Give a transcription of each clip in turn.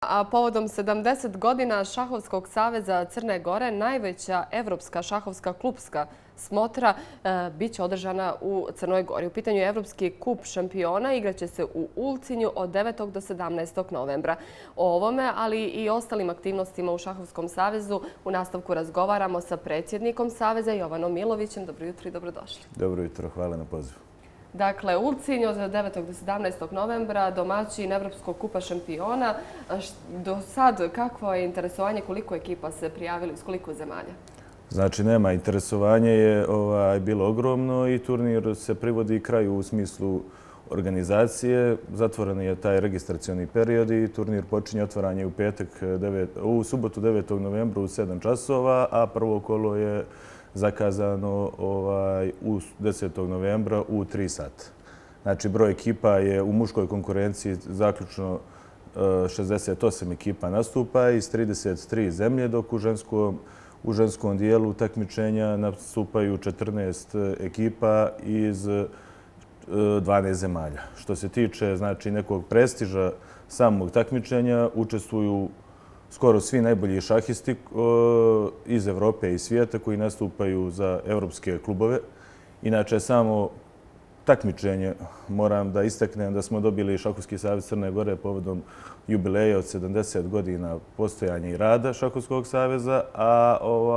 a povodom 70 godina Šahovskog saveza Crne Gore, najveća evropska šahovska klupska smotra bit će održana u Crnoj Gori. U pitanju je Evropski kup šampiona, igraće se u Ulcinju od 9. do 17. novembra. O ovome, ali i ostalim aktivnostima u Šahovskom savezu u nastavku razgovaramo sa predsjednikom saveza Jovanom Milovićem. Dobro jutro i dobrodošli. Dobro jutro, hvala na pozivu. Dakle, Ulcinj od 9. do 17. novembra, domaćin Evropskog kupa šampiona. Do sad, kakvo je interesovanje, koliko ekipa se prijavili, s koliko zemalja? Znači, nema, interesovanje je bilo ogromno i turnir se privodi kraju u smislu organizacije. Zatvoren je taj registracioni period i turnir počinje otvaranje u subotu 9. novembra u 7 časova, a prvo kolo je zakazano u 10. novembra u 3 sata. Znači, broj ekipa je u muškoj konkurenciji zaključno 68 ekipa nastupa iz 33 zemlje, dok u ženskom dijelu takmičenja nastupaju 14 ekipa iz 12 zemalja. Što se tiče nekog prestiža samog takmičenja, učestvuju skoro svi najbolji šahisti iz Evrope i svijeta koji nastupaju za evropske klubove. Inače, samo takmičenje moram da istaknem da smo dobili Šahovski savez Crne Gore povodom jubileja od 70 godina postojanja i rada Šahovskog saveza, a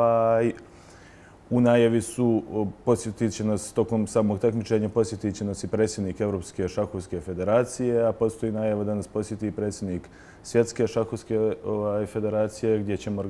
u najavi su posjetit će nas tokom samog takmičenja posjetit će nas i predsjednik Evropske šahovske federacije, a postoji najava da nas posjeti i predsjednik Svjetske šahovske federacije gdje ćemo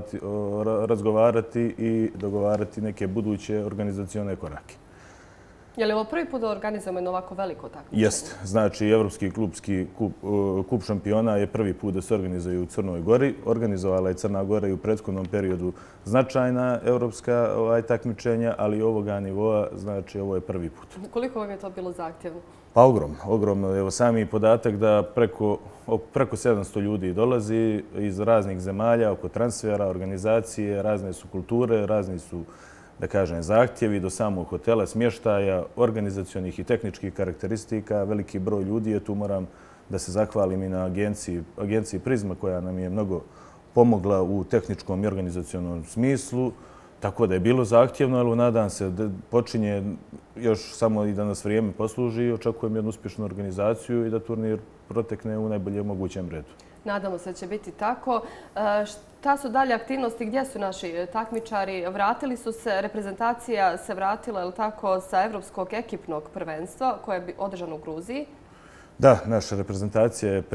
razgovarati i dogovarati neke buduće organizacione korake. Je li ovo prvi put da organizujemo jedno ovako veliko takmičenje? Jest. Znači, Evropski kup šampiona je prvi put da se organizuje u Crnoj Gori. Organizovala je Crna Gora i u prethodnom periodu značajna evropska takmičenja, ali ovoga nivoa, znači, ovo je prvi put. Koliko vam je to bilo zahtjevno? Pa ogromno. Evo sami podatak da preko 700 ljudi dolazi iz raznih zemalja oko transfera, organizacije, razne su kulture, razni su, da kažem, zahtjevi do samog hotela, smještaja, organizacionih i tehničkih karakteristika. Veliki broj ljudi je tu. Moram da se zahvalim i na agenciji Prizma koja nam je mnogo pomogla u tehničkom i organizacionom smislu. Tako da je bilo zahtjevno, ali nadam se da počinje još samo i da nas vrijeme posluži. Očekujem jednu uspješnu organizaciju i da turnir protekne u najboljem mogućem redu. Nadamo se da će biti tako. Šta su dalje aktivnosti? Gdje su naši takmičari? Vratili su se, reprezentacija se vratila, je li tako, sa Evropskog ekipnog prvenstva koje je održano u Gruziji? Da, naša reprezentacija je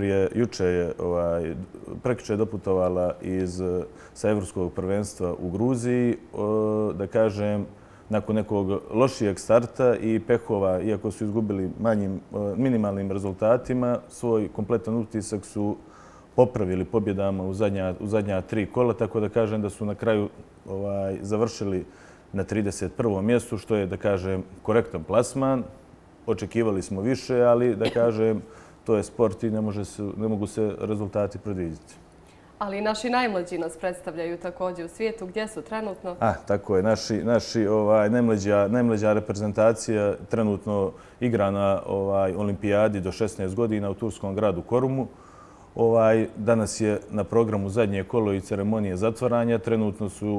prekjuče je doputovala sa Evropskog prvenstva u Gruziji. Da kažem, nakon nekog lošijeg starta i pehova, iako su izgubili minimalnim rezultatima, svoj kompletan utisak su popravili pobjedama u zadnja 3 kola, tako da kažem da su na kraju završili na 31. mjestu, što je, da kažem, korektan plasman. Očekivali smo više, ali, da kažem, to je sport i ne mogu se rezultati predvidjeti. Ali i naši najmlađi nas predstavljaju također u svijetu. Gdje su trenutno? Tako je. Naši najmlađa reprezentacija trenutno igra na olimpijadi do 16 godina u turskom gradu Korumu. Danas je na programu zadnje kolo i ceremonije zatvaranja. Trenutno su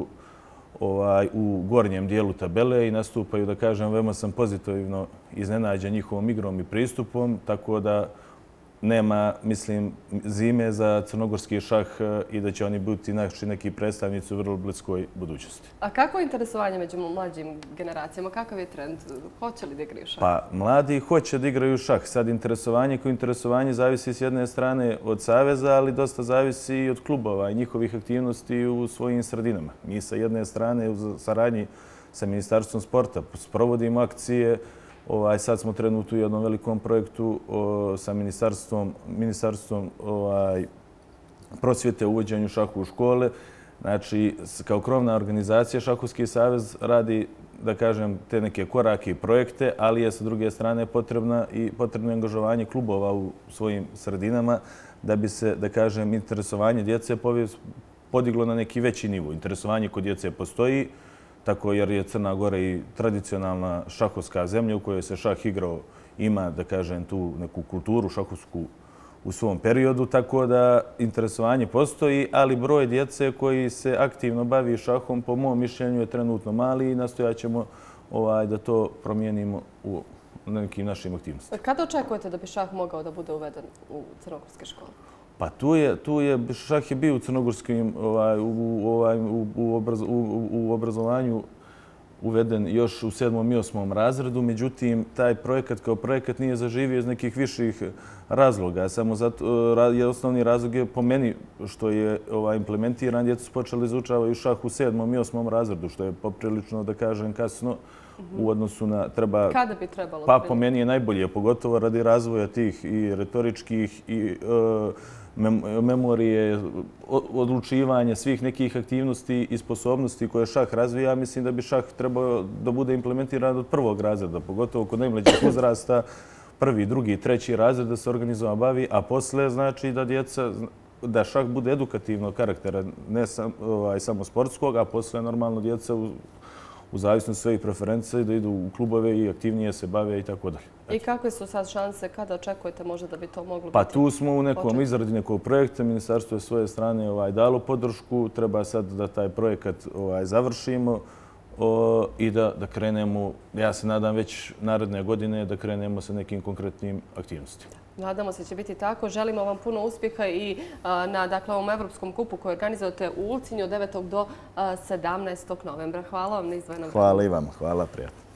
u gornjem dijelu tabele i nastupaju, da kažem, veoma sam pozitivno iznenađen njihovom igrom i pristupom, tako da nema, mislim, zime za crnogorski šah i da će oni biti neki predstavnici u vrlo bliskoj budućnosti. A kako je interesovanje među mlađim generacijama? Kakav je trend? Hoće li da igraju šah? Pa, mladi hoće da igraju šah. Sad interesovanje zavisi s jedne strane od saveza, ali dosta zavisi i od klubova i njihovih aktivnosti u svojim sredinama. Mi sa jedne strane u saradnji sa Ministarstvom sporta sprovodimo akcije. Sad smo trenutno u jednom velikom projektu sa Ministarstvom prosvjete u uvođenju šahu u škole. Znači, kao krovna organizacija Šahovski savez radi, da kažem, te neke korake i projekte, ali je sa druge strane potrebno angažovanje klubova u svojim sredinama da bi se, da kažem, interesovanje djece podiglo na neki veći nivo. Interesovanje kod djece postoji, tako jer je Crna Gora i tradicionalna šahovska zemlja u kojoj se šah igrao, ima, da kažem, tu neku kulturu šahovsku u svom periodu, tako da interesovanje postoji, ali broj djece koji se aktivno bavi šahom, po mom mišljenju, je trenutno mali i nastojat ćemo da to promijenimo u nekim našim aktivnostima. Kada očekujete da bi šah mogao da bude uveden u crnogorske škole? Pa šah je bio u crnogorskim u obrazovanju uveden još u 7. i 8. razredu, međutim, taj projekat kao projekat nije zaživio iz nekih viših razloga. Samo osnovni razlog je po meni što je implementiran. Djeca su počeli izučavaju šah u 7. i 8. razredu, što je poprilično, da kažem, kasno u odnosu na... Kada bi trebalo? Pa po meni je najbolje, pogotovo radi razvoja tih i retoričkih i memorije, odlučivanje svih nekih aktivnosti i sposobnosti koje šah razvija. Mislim da bi šah trebao da bude implementiran od 1. razreda, pogotovo kod najmlađih uzrasta, 1., 2., 3. razred da se organizovano bavi, a posle znači da šah bude edukativnog karaktera, ne samo sportskog, a posle normalno djeca u zavisnosti svojih preferencija da idu u klubove i aktivnije se bave i tako dalje. I kakve su sad šanse, kada očekujete možda da bi to moglo biti? Pa tu smo u nekom izradi nekog projekta, ministarstvo je svoje strane dalo podršku, treba sad da taj projekat završimo i da krenemo, ja se nadam već naredne godine, da krenemo sa nekim konkretnim aktivnostima. Nadamo se će biti tako. Želimo vam puno uspjeha i na ovom Evropskom kupu koji organizujete u Ulcinju od 9. do 17. novembra. Hvala vam na izdvojenom vremenu. Hvala i vam. Hvala, prijatno.